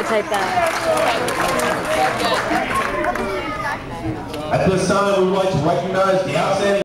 videotape that. At this time, we would like to recognize the outstanding